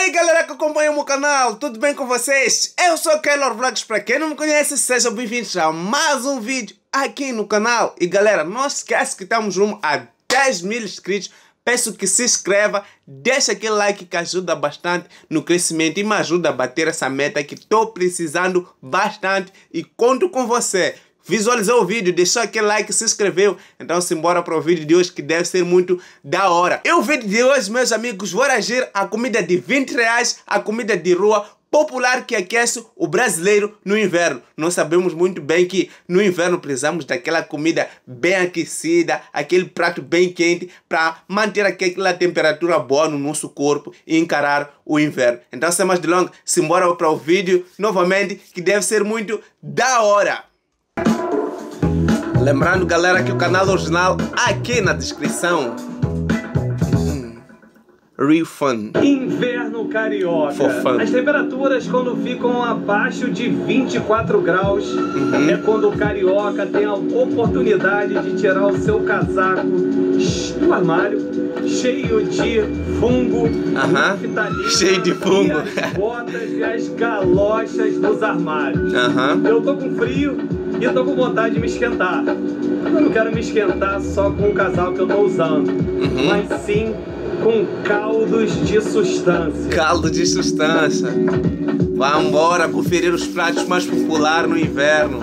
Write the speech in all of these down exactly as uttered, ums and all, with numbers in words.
aí galera que acompanha o meu canal, tudo bem com vocês? Eu sou o Keylor Vlogs, para quem não me conhece, sejam bem-vindos a mais um vídeo aqui no canal. E galera, não esquece que estamos rumo a dez mil inscritos. Peço que se inscreva, deixa aquele like que ajuda bastante no crescimento e me ajuda a bater essa meta que estou precisando bastante e conto com você. Visualizou o vídeo, deixou aquele like, se inscreveu, então simbora para o vídeo de hoje que deve ser muito da hora. E o vídeo de hoje, meus amigos, vou reagir a comida de vinte reais, a comida de rua popular que aquece o brasileiro no inverno. Nós sabemos muito bem que no inverno precisamos daquela comida bem aquecida, aquele prato bem quente para manter aquela temperatura boa no nosso corpo e encarar o inverno. Então, sem mais delongas, simbora para o vídeo novamente que deve ser muito da hora. Lembrando, galera, que o canal original aqui na descrição. Hum. Real fun. Inverno carioca. For fun. As temperaturas quando ficam abaixo de vinte e quatro graus uhum. é quando o carioca tem a oportunidade de tirar o seu casaco do armário, cheio de fungo, uhum. cheio de fungo, e as botas e as galochas dos armários. Uhum. Eu tô com frio e eu tô com vontade de me esquentar. Eu não quero me esquentar só com o casaco que eu tô usando, uhum. mas sim com caldos de substância. Caldo de substância. Vamos embora conferir os pratos mais populares no inverno.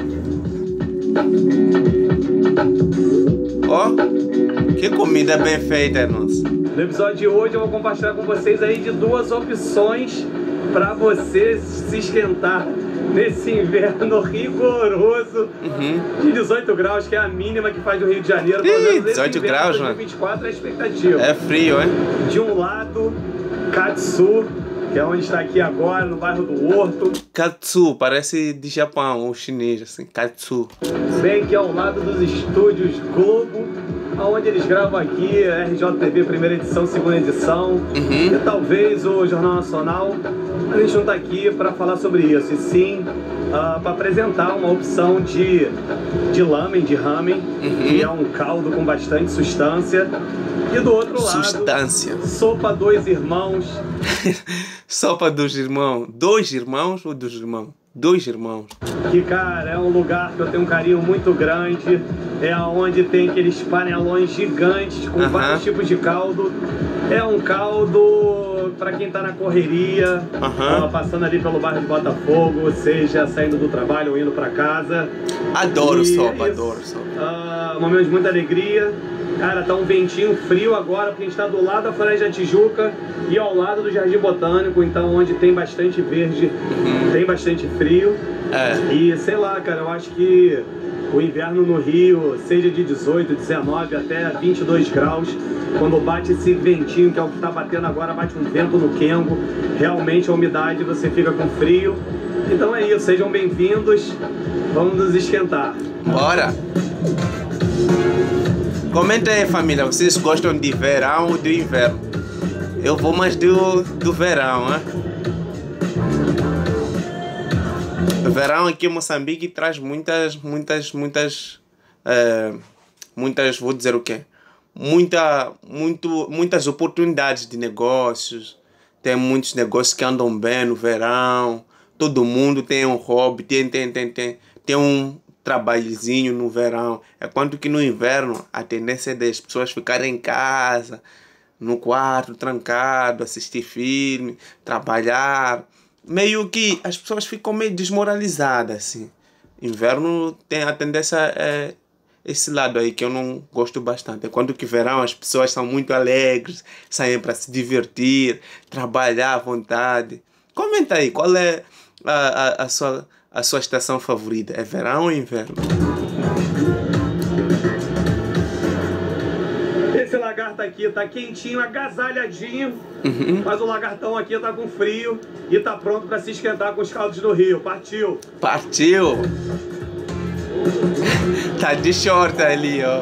Ó, oh, que comida bem feita, nossa. No episódio de hoje eu vou compartilhar com vocês aí de duas opções para você se esquentar nesse inverno rigoroso uhum. de dezoito graus, que é a mínima que faz do Rio de Janeiro. Ih, dezoito graus, mano. dois mil e vinte e quatro é a expectativa. É frio, hein? De um lado, Katsu, que é onde está aqui agora, no bairro do Horto. Katsu, parece de Japão ou chinês, assim, Katsu. Bem que é ao lado dos estúdios Globo, onde eles gravam aqui, R J T V primeira edição, segunda edição, uhum. e talvez o Jornal Nacional. A gente não está aqui para falar sobre isso, e sim uh, para apresentar uma opção de, de lamen, de ramen, uhum. que é um caldo com bastante substância. E do outro lado, substância. Sopa Dois Irmãos. Sopa dos irmãos. Dois irmãos ou dos irmãos? Dois irmãos. Que, cara, é um lugar que eu tenho um carinho muito grande. É onde tem aqueles panelões gigantes com uh-huh. vários tipos de caldo. É um caldo para quem tá na correria, uh-huh. passando ali pelo bairro de Botafogo, seja saindo do trabalho ou indo para casa. Adoro e sopa, é adoro sopa. Uh, momento de muita alegria. Cara, tá um ventinho frio agora, porque a gente tá do lado da Floresta da Tijuca e ao lado do Jardim Botânico, então onde tem bastante verde, uhum. tem bastante frio. É. E sei lá, cara, eu acho que o inverno no Rio, seja de dezoito, dezenove até vinte e dois graus, quando bate esse ventinho, que é o que tá batendo agora, bate um vento no Kengo, realmente a umidade, você fica com frio. Então é isso, sejam bem-vindos, vamos nos esquentar. Bora! Comenta aí, família, vocês gostam de verão ou de inverno? Eu vou mais do, do verão, né? O verão aqui em Moçambique traz muitas, muitas, muitas, é, muitas, vou dizer o quê? Muita, muito, muitas oportunidades de negócios. Tem muitos negócios que andam bem no verão. Todo mundo tem um hobby, tem, tem, tem, tem, tem um trabalhozinho no verão. É quanto que no inverno a tendência é das pessoas ficarem em casa, no quarto, trancado, assistir filme, trabalhar. Meio que as pessoas ficam meio desmoralizadas, assim. Inverno tem a tendência é esse lado aí que eu não gosto bastante. É quando que verão as pessoas são muito alegres, saem para se divertir, trabalhar à vontade. Comenta aí, qual é a, a, a sua a sua estação favorita? É verão ou inverno? Esse lagarto aqui tá quentinho, agasalhadinho, uhum. mas o lagartão aqui tá com frio e tá pronto para se esquentar com os caldos do Rio. Partiu! Partiu! Tá de short ali, ó.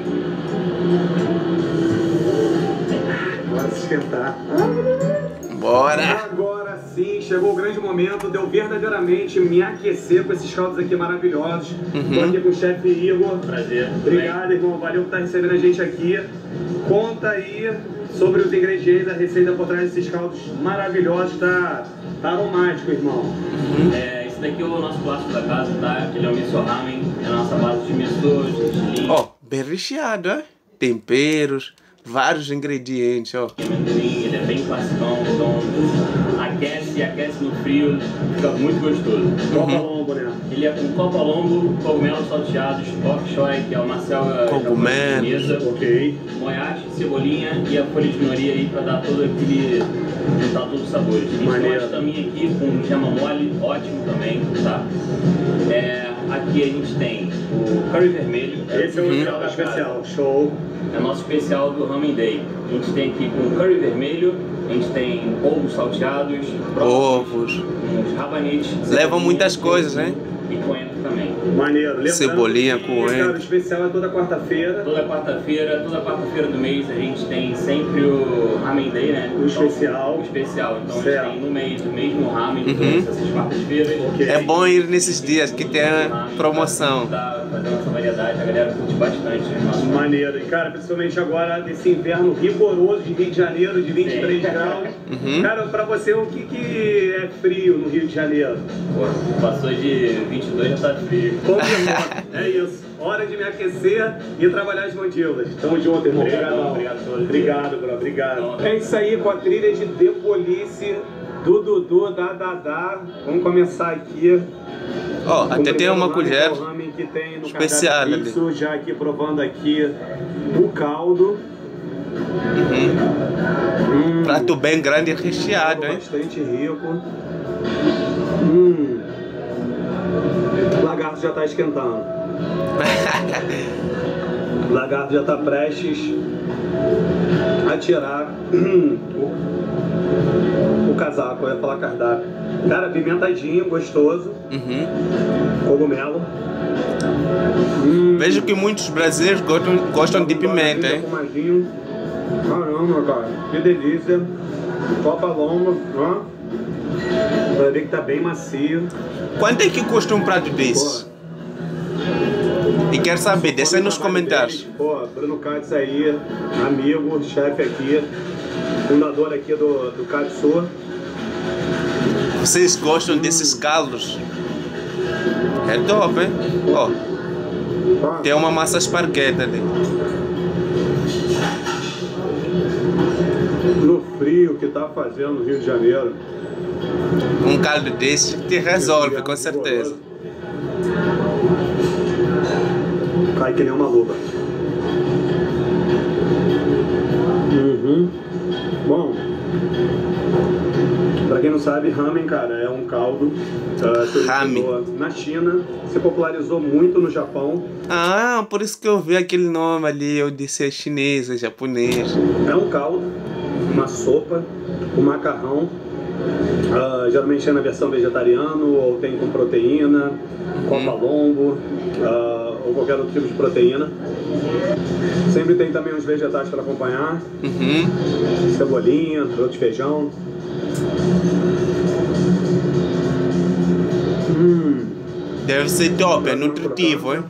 Bora se esquentar. Bora! Agora sim, chegou o grande momento de eu verdadeiramente me aquecer com esses caldos aqui maravilhosos. Uhum. Tô aqui com o chefe Igor. Prazer. Obrigado, irmão. Valeu por estar recebendo a gente aqui. Conta aí sobre os ingredientes, a receita por trás desses caldos maravilhosos, tá, tá aromático, irmão. Uhum. É, esse daqui é o nosso clássico da casa, tá? Ele é o miso ramen, é a nossa base de miso, gergelim. Ó, oh, bem recheado, é? Temperos, vários ingredientes, ó. Amendoim, ele é bem classicão, então aquece e aquece no frio, fica muito gostoso. Copa lombo, né? Ele é com copa lombo, cogumelos salteados, bok choy, que é uma selga japonesa, ok, moyashi, cebolinha e a folha de nori aí pra dar todo aquele, juntar todos os sabores. A gente tem uma estaminha aqui com gema mole, ótimo também, tá? É, aqui a gente tem o curry vermelho. Esse é o uhum. especial, show. É o nosso especial do Ramen Day. A gente tem aqui com curry vermelho, a gente tem ovos salteados, ovos, uns rabanetes. Levam muitas coisas, né? E coentro também. Maneiro. Lembrando cebolinha, que, coentro. Cara, o especial é toda quarta-feira. Toda quarta-feira, toda quarta-feira do mês a gente tem sempre o Ramen Day, né? O então, especial. O especial. Então certo. a gente tem no mês o mesmo ramen, uhum. essas quartas-feiras. Okay. É bom ir nesses dias que tem a promoção. Tá fazendo essa variedade, a galera curte bastante. Nossa. Maneiro. E cara, principalmente agora nesse inverno rigoroso de Rio de Janeiro, de vinte e três graus. Uhum. Cara, pra você, o que, que é frio no Rio de Janeiro? Pô, passou de vinte e dois, já tá frio. É isso. Hora de me aquecer e trabalhar as mandíbulas. Tamo junto, irmão. Obrigado, obrigado, obrigado, bro. Obrigado. É isso aí com a trilha de The Police do Dudu, da Dadá. Vamos começar aqui. Ó, oh, até tem uma colher que tem no especial ali. Isso, já aqui provando aqui o caldo. Uhum. Hum. Prato bem grande e recheado, hein? Bastante rico. Hum. O lagarto já está esquentando. O lagarto já está prestes a tirar o, o casaco, eu ia falar cardápio. Cara, pimentadinho, gostoso. Uhum. Cogumelo. Hum. Vejo que muitos brasileiros gostam, gostam de pimenta, hein? Caramba, cara, que delícia. Copa longa, ó. Vai ver que tá bem macio. Quanto é que custa um prato desse? Pô. E quero saber, deixa aí nos comentários. Deles. Pô, Bruno Katz aí, amigo, chefe aqui, fundador aqui do, do Katsu. Vocês gostam hum. desses caldos? É top, hein? Ó, ah. Tem uma massa espargueta ali. No frio que tá fazendo no Rio de Janeiro. Um caldo desse te resolve, com certeza. Cai que nem uma luva. Uhum. Bom, pra quem não sabe, ramen, cara, é um caldo uh, ramen. Na China, se popularizou muito no Japão. Ah, por isso que eu vi aquele nome ali, eu disse é chinês, é japonês. É um caldo, uma sopa, um macarrão. Uh, geralmente é na versão vegetariano, ou tem com proteína, copa lombo, uh, ou qualquer outro tipo de proteína. Sempre tem também uns vegetais para acompanhar. Uhum. Cebolinha, broto de feijão. Hum. Deve ser top, é nutritivo, hein?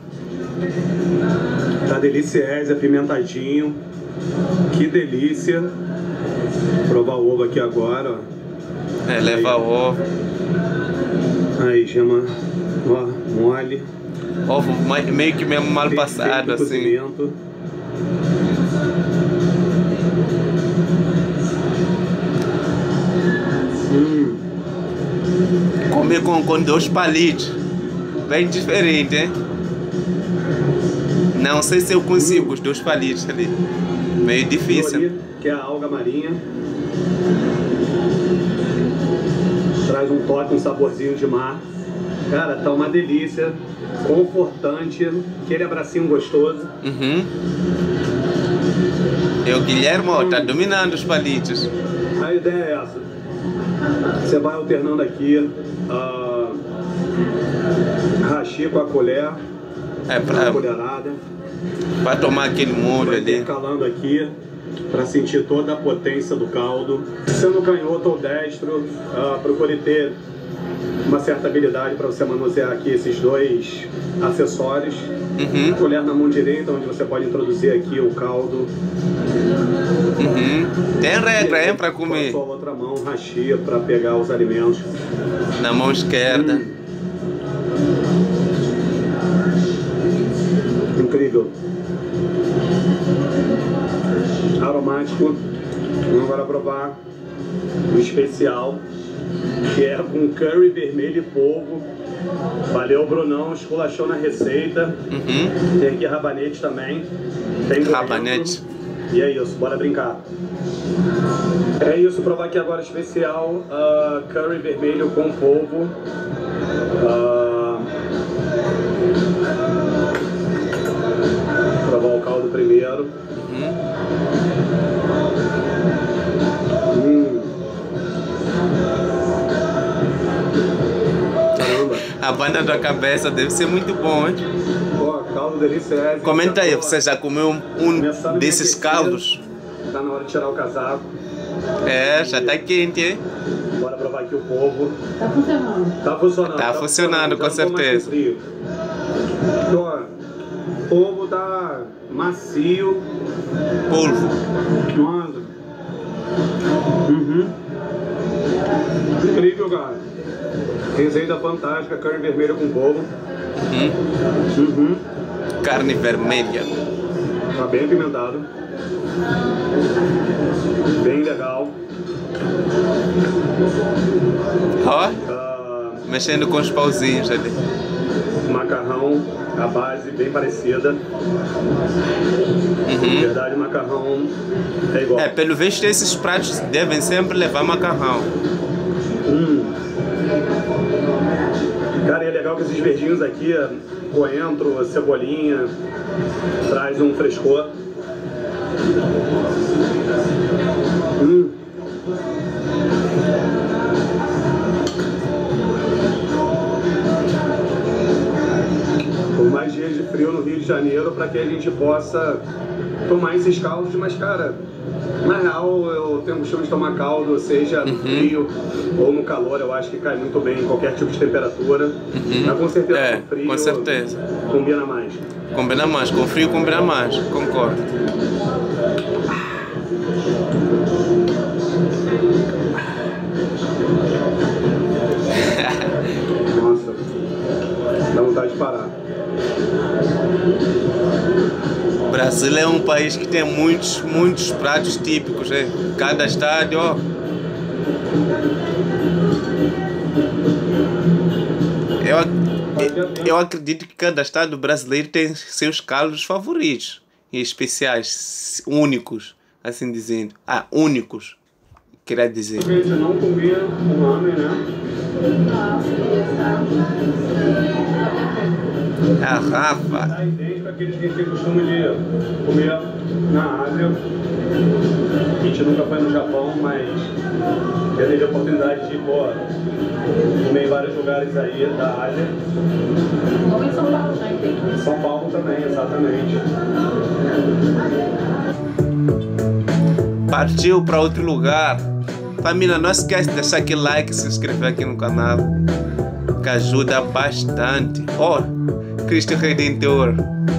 Tá delicioso, apimentadinho. Que delícia. Vou provar o ovo aqui agora, ó. É, leva ovo. Aí, gema, ó, mole. Ovo meio que mesmo mal passado, assim. Hum. Comer com, com dois palitos. Bem diferente, hein? Não sei se eu consigo hum. os dois palitos ali. Meio difícil. Que é a alga marinha. Traz um toque, um saborzinho de mar. Cara, tá uma delícia, confortante, aquele abracinho gostoso. Uhum. E o Guilherme, ó, tá dominando os palitos. A ideia é essa. Você vai alternando aqui, uh, hashi com a colher, é pra, a colherada. Pra tomar aquele molho vai ali. Calando aqui. Para sentir toda a potência do caldo. Sendo canhoto ou destro, uh, procure ter uma certa habilidade para você manusear aqui esses dois acessórios. Uhum. Colher na mão direita, onde você pode introduzir aqui o caldo. Uhum. Tem regra, hein, para Com comer. a sua outra mão, rachia para pegar os alimentos. Na mão esquerda. Hum. Incrível. Aromático. Vamos agora provar o especial, que é com curry vermelho e polvo. Valeu, Brunão, esculachou na receita. Uhum. Tem aqui rabanete também. Tem Rabanete. E é isso, bora brincar. É isso, provar aqui agora especial, uh, curry vermelho com polvo. Uh, provar o caldo primeiro. Uhum. Hum. Caramba. A banda da cabeça deve ser muito bom, hein? Pô, caldo delicioso. Comenta aí, você já comeu um, um desses caldos? Tá na hora de tirar o casaco. É, já tá quente, hein? Bora provar aqui o polvo. Tá funcionando. Tá funcionando. Tá funcionando, com certeza. Ó, o polvo tá macio. Polvo. Nossa. Uhum. Incrível, cara. Receita fantástica, carne vermelha com polvo. Uhum. Uhum. Carne vermelha. Tá bem apimentado. Bem legal. Ó, Ah, mexendo com os pauzinhos ali. macarrão, a base bem parecida. Na Uhum. verdade, o macarrão é igual. É, pelo visto esses pratos devem sempre levar macarrão. Hum. Cara, e é legal que esses verdinhos aqui, coentro, cebolinha, traz um frescor. Hum. Por mais dias de frio no Rio de Janeiro, para que a gente possa tomar esses caldos, mas cara, na real eu tenho o costume de tomar caldo, seja no Uhum. frio ou no calor, eu acho que cai muito bem em qualquer tipo de temperatura. Uhum. Mas com certeza É, com frio com certeza. combina mais. Combina mais, com frio combina mais, concordo. Nossa, dá vontade de parar. O Brasil é um país que tem muitos, muitos pratos típicos, né? Cada estado, ó. Eu, ac- eu acredito que cada estado brasileiro tem seus caldos favoritos e especiais, únicos, assim dizendo. Ah, únicos, queria dizer. A gente não comia um ramen, né? A Rafa. Tá idêntico àqueles que a gente tem costume de comer na Ásia. A gente nunca foi no Japão, mas já teve a oportunidade de pô, comer em vários lugares aí da Ásia. Ou em São Paulo, né? Tem. São Paulo também, exatamente. Partiu para outro lugar. Família, não esquece de deixar aquele like e se inscrever aqui no canal, que ajuda bastante. Ó, oh, Cristo Redentor.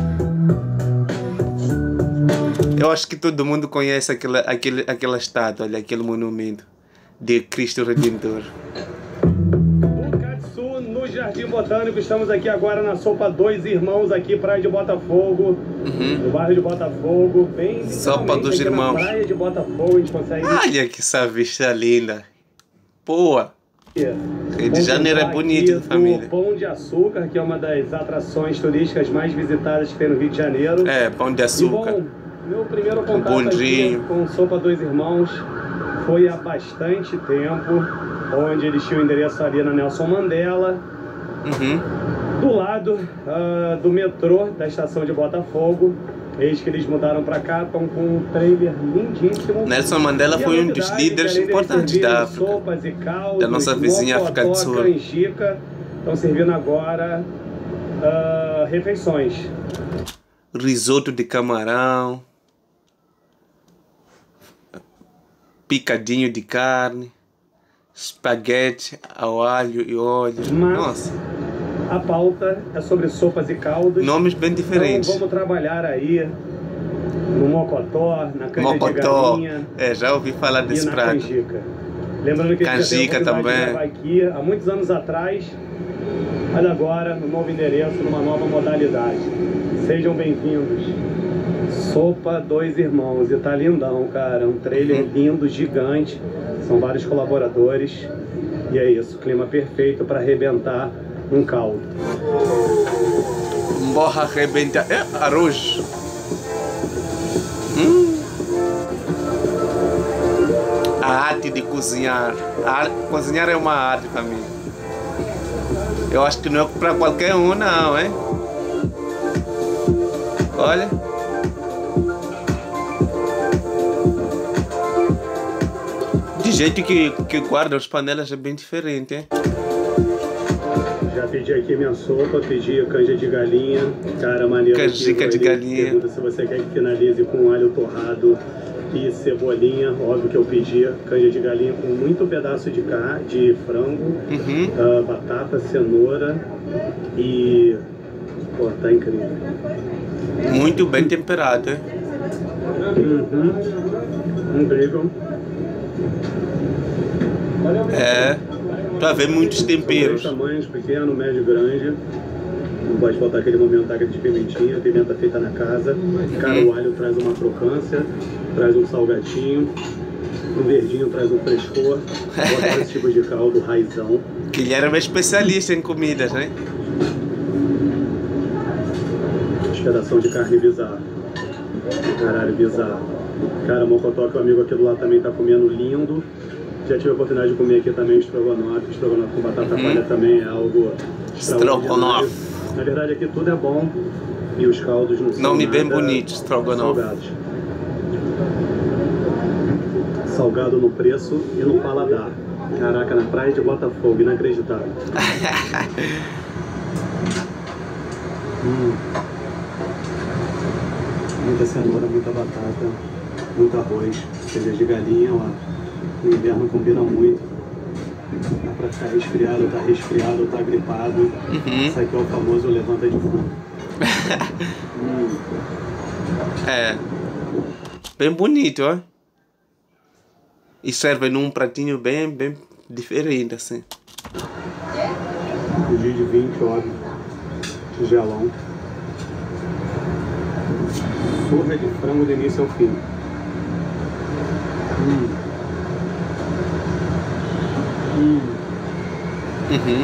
Eu acho que todo mundo conhece aquela, aquele, aquela estátua, olha, aquele monumento de Cristo Redentor. Bukatsu, no Jardim Botânico. Estamos aqui agora na Sopa Dois Irmãos, aqui, praia de Botafogo. Uhum. No bairro de Botafogo, bem Sopa literalmente dos aqui na Irmãos. praia de Botafogo, a gente consegue... Olha que essa vista linda. Boa. Rio de Janeiro é bonito, aqui família. do Pão de Açúcar, que é uma das atrações turísticas mais visitadas que tem no Rio de Janeiro. É, pão de E açúcar. bom, meu primeiro contato bondinho. aqui com Sopa Dois Irmãos foi há bastante tempo, onde eles tinham endereço ali na Nelson Mandela, Uhum. do lado ah, do metrô da estação de Botafogo. Eis que eles mudaram para cá, estão com um trailer lindíssimo. Nelson Mandela E a foi um dos novidade, líderes que além deles importantes da servirem África. sopas e caldos, Da nossa vizinha África do mocotó, Sul. canjica, estão servindo agora ah, refeições. Risoto de camarão, picadinho de carne, Espaguete ao alho e óleo. Mas Nossa, a pauta é sobre sopas e caldos. nomes bem diferentes. Então vamos trabalhar aí no mocotó, na canja de Mocotó. galinha É, já ouvi falar e desse na prato. canjica. Lembrando que a gente já Canjica teve a oportunidade também. de gravar aqui há muitos anos atrás, mas agora no novo endereço, numa nova modalidade. Sejam bem-vindos. Sopa Dois Irmãos, e tá lindão, cara. Um trailer Uhum. lindo, gigante. São vários colaboradores. E é isso, clima perfeito para arrebentar um caldo. Borra arrebenta. É, arroz. Hum. A arte de cozinhar. A ar- Cozinhar é uma arte, família. Eu acho que não é pra qualquer um, não, hein? Olha. De jeito que, que guarda as panelas é bem diferente, hein? Já pedi aqui minha sopa, pedi a canja de galinha. Cara, maneiro. Canjica aqui, de ele galinha. Pergunta se você quer que finalize com alho torrado e cebolinha. Óbvio que eu pedi canja de galinha com muito pedaço de carne, de frango, Uhum. ah, batata, cenoura e... Pô, tá incrível. Muito bem temperado, hein? Uhum. Incrível. É. Pra ver muitos São dois temperos. tamanhos, pequeno, médio, grande. Não pode faltar aquele momento daquele de pimentinha, pimenta feita na casa. Cara, o alho traz uma crocância, traz um salgadinho. O verdinho traz um frescor. Botar esse tipo de caldo, raizão. Que ele era um especialista em comidas, né? Pedação de carne bizarro. Caralho, bizarro. Cara, mocotó, que o amigo aqui do lado também tá comendo lindo. Já tive a oportunidade de comer aqui também estrogonofe. Estrogonofe com batata Uhum. palha também é algo extraordinário. Estrogonofe. Na verdade aqui tudo é bom e os caldos não são Nome bem nada bonito, estrogonofe. salgados. Salgado no preço e no paladar. Caraca, na praia de Botafogo, inacreditável. hum. Muita cenoura, muita batata, muito arroz, cerveja de galinha, ó. No inverno combina muito. Dá pra ficar resfriado, tá resfriado, tá gripado. Uhum. Isso aqui é o famoso levanta de fundo. hum. É. Bem bonito, ó. E serve num pratinho bem, bem diferente, assim. Pedi de vinte, óbvio. Tigelão. Surra de frango do início ao fim. Hum. Hum. Uhum.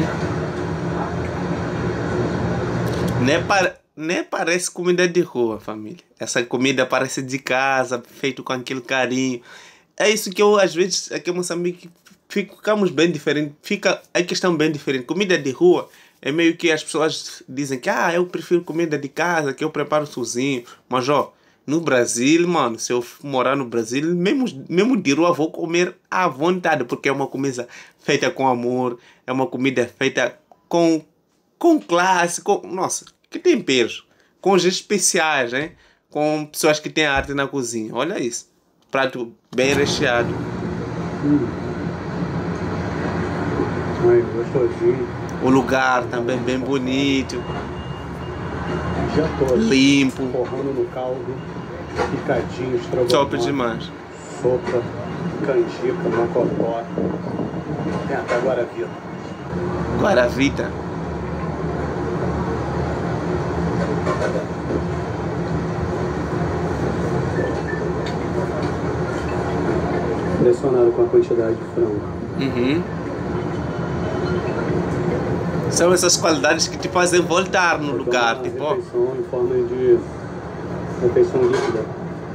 Nem, pa- nem parece comida de rua, família. Essa comida parece de casa, feito com aquele carinho. É isso que eu, às vezes, aqui em Moçambique, ficamos bem diferentes. Fica a questão bem diferente. Comida de rua é meio que as pessoas dizem que ah, eu prefiro comida de casa, que eu preparo sozinho. Mas, ó, no Brasil, mano, se eu morar no Brasil, mesmo, mesmo de rua, vou comer à vontade, porque é uma comida feita com amor, é uma comida feita com, com classe, com, nossa, que temperos, com os especiais, né? Com pessoas que têm arte na cozinha. Olha isso, prato bem recheado. Hum. Ai, gostosinho. O lugar também bem bonito, Já tô limpo, forrando no caldo, picadinho, estrogonofe. top demais. Sopa, canjica, mocotó. Tem até Guaravita. Guaravita. Impressionado com a quantidade de frango. Uhum. São essas qualidades que te fazem voltar no lugar, Uma tipo, ó. refeição em forma de refeição líquida.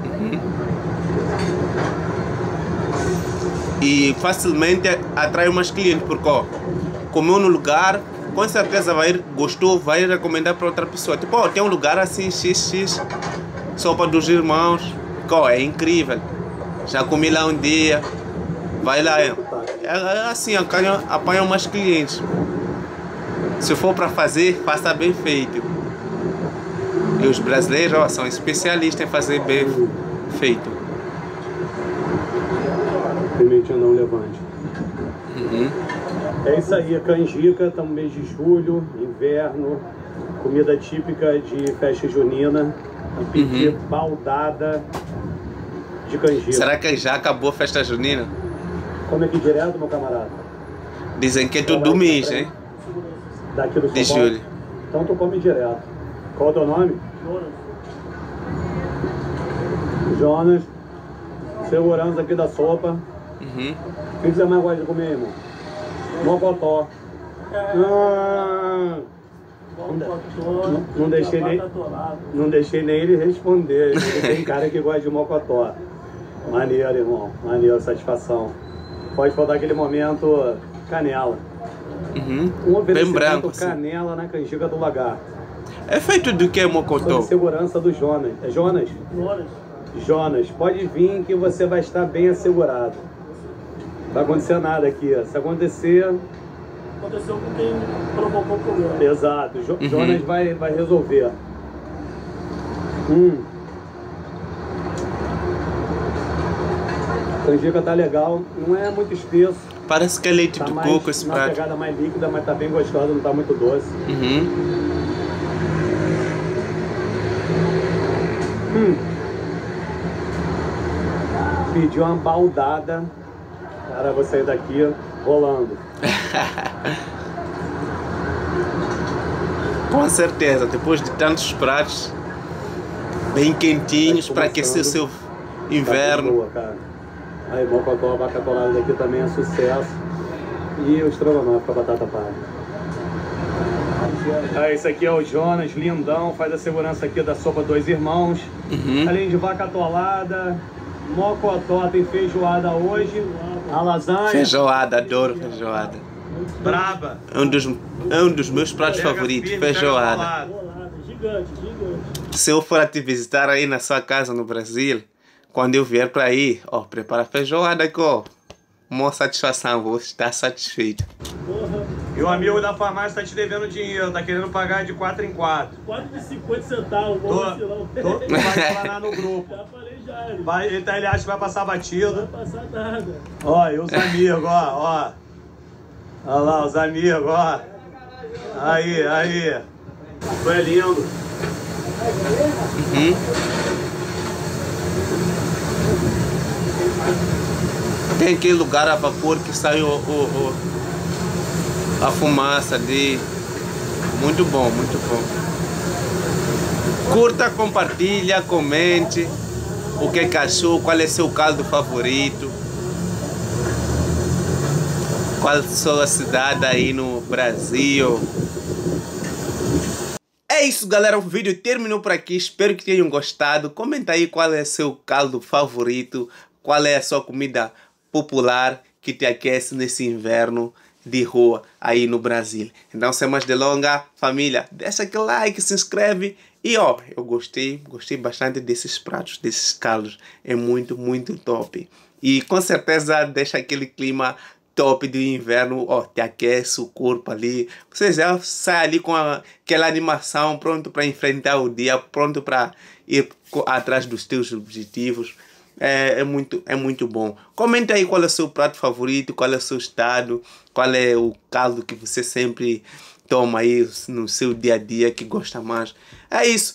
E facilmente atrai mais clientes, porque ó, comeu no lugar, com certeza vai ir, gostou, vai recomendar para outra pessoa. Tipo, ó, tem um lugar assim, X X, sopa dos irmãos, que, ó, é incrível. Já comi lá um dia, vai lá, é, é assim, apanha, apanha mais clientes. Se for para fazer, faça bem feito. E os brasileiros, ó, são especialistas em fazer bem feito. Pimentinha não levante. Uhum. É isso aí, canjica, estamos no mês de julho, inverno, comida típica de festa junina. E pedir uhum. baldada de canjica. Será que já acabou a festa junina? Come aqui direto, meu camarada. Dizem que é todo mês, hein? Daqui do de julho. Então tu come direto. Qual é o teu nome? Jonas. Jonas. Segurança aqui da sopa. Uhum. O que você mais gosta de comer, irmão? Mocotó. Ah. Não, não, deixei nem, não deixei nem ele responder. Ele tem cara que gosta de mocotó. Maneiro, irmão. Maneiro, satisfação. Pode faltar aquele momento canela. Uhum. Um oferecimento bem branco, canela assim. Na canjica do lagarto. É feito do que, mocotó? Sob segurança do Jonas. É Jonas? Jonas. Jonas, pode vir que você vai estar bem assegurado. Não vai acontecer nada aqui. Se acontecer... Aconteceu com quem provocou o problema. Exato. Jo uhum. Jonas vai, vai resolver. Hum. A canjica tá legal. Não é muito espesso. Parece que é leite tá do mais, coco esse prato. Uma pegada mais líquida, mas tá bem gostosa. Não tá muito doce. Uhum. Hum. Pedi uma baldada. Cara, vou sair daqui rolando. Com certeza, depois de tantos pratos bem quentinhos para aquecer o seu inverno. Boa, cara. Aí, mocotó, vaca atolada daqui também é sucesso. E o estrogonofe com a batata palha. Ah, esse aqui é o Jonas, lindão, faz a segurança aqui da sopa Dois Irmãos. Uhum. Além de vaca atolada, mocotó, tem feijoada hoje, a lasanha. Feijoada, adoro feijoada. Braba. É um dos, é um dos meus pratos pega favoritos, firme, feijoada. Gigante, gigante. Se eu for te visitar aí na sua casa no Brasil, quando eu vier para aí, ó, prepara feijoada aqui, ó. Uma satisfação, vou estar satisfeito. Porra. E o amigo da farmácia tá te devendo dinheiro, tá querendo pagar de quatro em quatro. quatro e cinquenta centavos, vou vacilão. Tu vai falar no grupo. Já falei já. Ele, vai, ele, ele acha que vai passar batido. Não vai passar nada. Ó, e os amigos, ó, ó. Olha lá, os amigos, ó. Aí, aí. Foi lindo. Uhum. Tem aquele lugar a vapor que sai o, o, o, a fumaça de... Muito bom, muito bom. Curta, compartilha, comente o que achou, qual é seu caldo favorito. Qual é a sua cidade aí no Brasil. É isso, galera, o vídeo terminou por aqui, espero que tenham gostado. Comenta aí qual é seu caldo favorito, qual é a sua comida popular que te aquece nesse inverno de rua aí no Brasil. Então, sem mais delongas, família, deixa aquele like, se inscreve. E ó, eu gostei, gostei bastante desses pratos, desses caldos. É muito, muito top. E com certeza deixa aquele clima top do inverno, ó, te aquece o corpo ali. Você já sai ali com a, aquela animação, pronto para enfrentar o dia, pronto para ir atrás dos teus objetivos. É, é, muito, é muito bom. Comenta aí qual é o seu prato favorito, qual é o seu estado, qual é o caldo que você sempre toma aí no seu dia a dia que gosta mais. É isso.